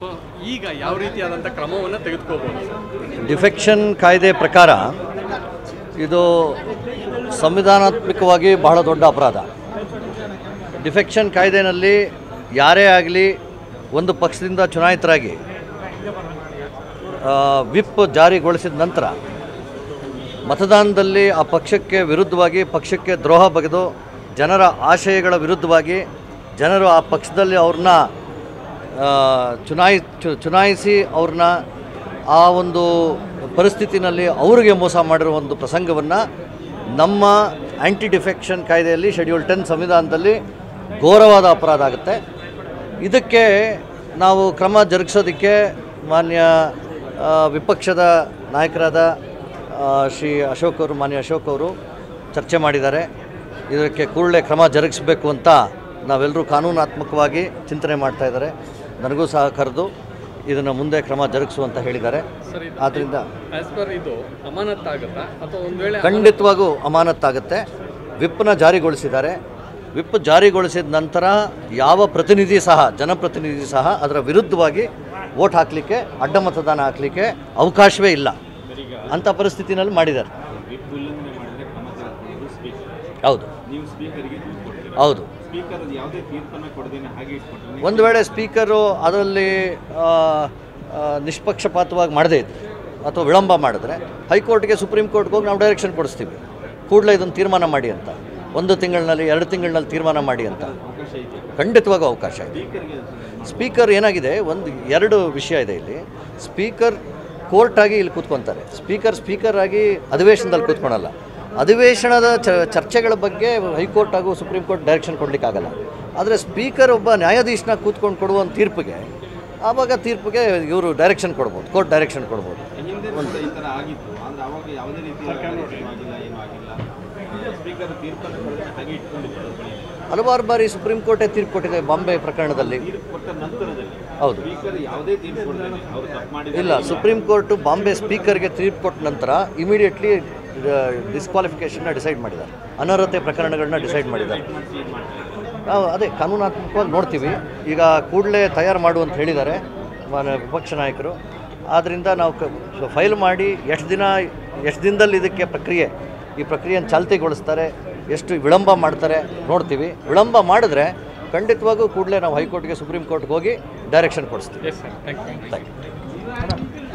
ಈಗ ಯಾವ ರೀತಿಯಾದಂಥ ಕ್ರಮವನ್ನು ತೆಗೆದುಕೋಬಹುದು? ಡಿಫೆಕ್ಷನ್ ಕಾಯ್ದೆ ಪ್ರಕಾರ ಇದು ಸಂವಿಧಾನಾತ್ಮಕವಾಗಿ ಬಹಳ ದೊಡ್ಡ ಅಪರಾಧ. ಡಿಫೆಕ್ಷನ್ ಕಾಯ್ದೆನಲ್ಲಿ ಯಾರೇ ಆಗಲಿ ಒಂದು ಪಕ್ಷದಿಂದ ಚುನಾಯಿತರಾಗಿ ವಿಪ್ ಜಾರಿಗೊಳಿಸಿದ ನಂತರ ಮತದಾನದಲ್ಲಿ ಆ ಪಕ್ಷಕ್ಕೆ ವಿರುದ್ಧವಾಗಿ, ಪಕ್ಷಕ್ಕೆ ದ್ರೋಹ ಬಗೆದು, ಜನರ ಆಶಯಗಳ ವಿರುದ್ಧವಾಗಿ, ಜನರು ಆ ಪಕ್ಷದಲ್ಲಿ ಅವ್ರನ್ನ ಚುನಾಯಿಸಿ ಅವ್ರನ್ನ ಆ ಒಂದು ಪರಿಸ್ಥಿತಿನಲ್ಲಿ ಅವರಿಗೆ ಮೋಸ ಮಾಡಿರೋ ಒಂದು ಪ್ರಸಂಗವನ್ನು ನಮ್ಮ ಆ್ಯಂಟಿ ಡಿಫೆಕ್ಷನ್ ಕಾಯ್ದೆಯಲ್ಲಿ ಶೆಡ್ಯೂಲ್ 10 ಸಂವಿಧಾನದಲ್ಲಿ ಘೋರವಾದ ಅಪರಾಧ ಆಗುತ್ತೆ. ಇದಕ್ಕೆ ನಾವು ಕ್ರಮ ಜರುಗಿಸೋದಕ್ಕೆ ಮಾನ್ಯ ವಿಪಕ್ಷದ ನಾಯಕರಾದ ಶ್ರೀ ಅಶೋಕ್ ಅವರು, ಮಾನ್ಯ ಅಶೋಕ್ ಅವರು ಚರ್ಚೆ ಮಾಡಿದ್ದಾರೆ. ಇದಕ್ಕೆ ಕೂಡಲೇ ಕ್ರಮ ಜರುಗಿಸಬೇಕು ಅಂತ ನಾವೆಲ್ಲರೂ ಕಾನೂನಾತ್ಮಕವಾಗಿ ಚಿಂತನೆ ಮಾಡ್ತಾ ಇದ್ದಾರೆ. ನನಗೂ ಸಹ ಕರೆದು ಇದನ್ನು ಮುಂದೆ ಕ್ರಮ ಜರುಗಿಸುವಂತ ಹೇಳಿದ್ದಾರೆ. ಆದ್ದರಿಂದ ಖಂಡಿತವಾಗೂ ಅಮಾನತ್ತಾಗುತ್ತೆ. ವಿಪ್ನ ಜಾರಿಗೊಳಿಸಿದ್ದಾರೆ. ವಿಪ್ ಜಾರಿಗೊಳಿಸಿದ ನಂತರ ಯಾವ ಪ್ರತಿನಿಧಿ ಸಹ, ಜನಪ್ರತಿನಿಧಿ ಸಹ ಅದರ ವಿರುದ್ಧವಾಗಿ ವೋಟ್ ಹಾಕಲಿಕ್ಕೆ, ಅಡ್ಡ ಮತದಾನ ಹಾಕಲಿಕ್ಕೆ ಅವಕಾಶವೇ ಇಲ್ಲ ಅಂಥ ಪರಿಸ್ಥಿತಿನಲ್ಲಿ ಮಾಡಿದ್ದಾರೆ. ಹೌದು ಹೌದು. ಒಂದು ವೇಳೆ ಸ್ಪೀಕರು ಅದರಲ್ಲಿ ನಿಷ್ಪಕ್ಷಪಾತವಾಗಿ ಮಾಡದೇ ಇದ್ದರೆ ಅಥವಾ ವಿಳಂಬ ಮಾಡಿದ್ರೆ ಹೈಕೋರ್ಟ್ಗೆ, ಸುಪ್ರೀಂ ಕೋರ್ಟ್ಗೆ ಹೋಗಿ ನಾವು ಡೈರೆಕ್ಷನ್ ಕೊಡಿಸ್ತೀವಿ, ಕೂಡಲೇ ಇದನ್ನು ತೀರ್ಮಾನ ಮಾಡಿ ಅಂತ. 1 ತಿಂಗಳಿನಲ್ಲಿ 2 ತಿಂಗಳಿನಲ್ಲಿ ತೀರ್ಮಾನ ಮಾಡಿ ಅಂತ ಖಂಡಿತವಾಗೂ ಅವಕಾಶ ಇದೆ. ಸ್ಪೀಕರ್ ಏನಾಗಿದೆ, 2 ವಿಷಯ ಇದೆ ಇಲ್ಲಿ. ಸ್ಪೀಕರ್ ಕೋರ್ಟಾಗಿ ಇಲ್ಲಿ ಕೂತ್ಕೊತಾರೆ. ಸ್ಪೀಕರ್ ಆಗಿ ಅಧಿವೇಶನದಲ್ಲಿ ಕೂತ್ಕೊಳಲ್ಲ. ಅಧಿವೇಶನದ ಚರ್ಚೆಗಳ ಬಗ್ಗೆ ಹೈಕೋರ್ಟ್ ಹಾಗೂ ಸುಪ್ರೀಂ ಕೋರ್ಟ್ ಡೈರೆಕ್ಷನ್ ಕೊಡಲಿಕ್ಕಾಗಲ್ಲ. ಆದರೆ ಸ್ಪೀಕರ್ ಒಬ್ಬ ನ್ಯಾಯಾಧೀಶನ ಕೂತ್ಕೊಂಡು ಕೊಡುವ ಒಂದು ತೀರ್ಪಿಗೆ, ಆವಾಗ ತೀರ್ಪಿಗೆ ಇವರು ಡೈರೆಕ್ಷನ್ ಕೊಡ್ಬೋದು, ಕೋರ್ಟ್ ಡೈರೆಕ್ಷನ್ ಕೊಡ್ಬೋದು. ಹಲವಾರು ಬಾರಿ ಸುಪ್ರೀಂ ಕೋರ್ಟೇ ತೀರ್ಪು ಕೊಟ್ಟಿದೆ. ಬಾಂಬೆ ಪ್ರಕರಣದಲ್ಲಿ ಹೌದು ಇಲ್ಲ, ಸುಪ್ರೀಂ ಕೋರ್ಟು ಬಾಂಬೆ ಸ್ಪೀಕರ್ಗೆ ತೀರ್ಪು ಕೊಟ್ಟ ನಂತರ ಇಮಿಡಿಯೇಟ್ಲಿ ಡಿಸ್ಕ್ವಾಲಿಫಿಕೇಷನ್ನ ಡಿಸೈಡ್ ಮಾಡಿದ್ದಾರೆ. ಅನರ್ಹತೆ ಪ್ರಕರಣಗಳನ್ನ ಡಿಸೈಡ್ ಮಾಡಿದ್ದಾರೆ. ನಾವು ಅದೇ ಕಾನೂನಾತ್ಮಕವಾಗಿ ನೋಡ್ತೀವಿ. ಈಗ ಕೂಡಲೇ ತಯಾರು ಮಾಡುವಂತ ಹೇಳಿದ್ದಾರೆ ವಿಪಕ್ಷ ನಾಯಕರು. ಆದ್ದರಿಂದ ನಾವು ಫೈಲ್ ಮಾಡಿ ಎಷ್ಟು ದಿನದಲ್ಲಿ ಇದಕ್ಕೆ ಈ ಪ್ರಕ್ರಿಯೆಯನ್ನು ಚಾಲ್ತಿಗೊಳಿಸ್ತಾರೆ, ಎಷ್ಟು ವಿಳಂಬ ಮಾಡ್ತಾರೆ ನೋಡ್ತೀವಿ. ವಿಳಂಬ ಮಾಡಿದ್ರೆ ಖಂಡಿತವಾಗೂ ಕೂಡಲೇ ನಾವು ಹೈಕೋರ್ಟ್ಗೆ, ಸುಪ್ರೀಂ ಕೋರ್ಟ್ಗೆ ಹೋಗಿ ಡೈರೆಕ್ಷನ್ ಕೊಡಿಸ್ತೀವಿ. Thank you.